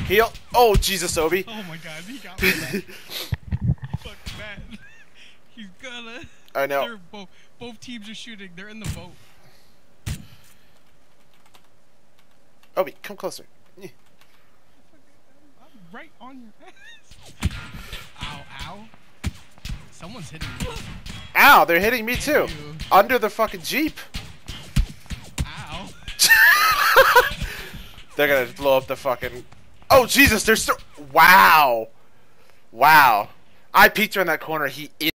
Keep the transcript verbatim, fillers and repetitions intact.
Heal. Oh, Jesus, Obi. Oh my god, he got me. Fuck that. He's gonna. I know. They're both, both teams are shooting. They're in the boat. Obi, come closer. I'm right on your ass. Ow, ow. Someone's hitting me. Ow, they're hitting me too. You. Under the fucking Jeep. Ow. They're gonna blow up the fucking... Oh, Jesus, they're still... Wow. Wow. I peeked around that corner. He is...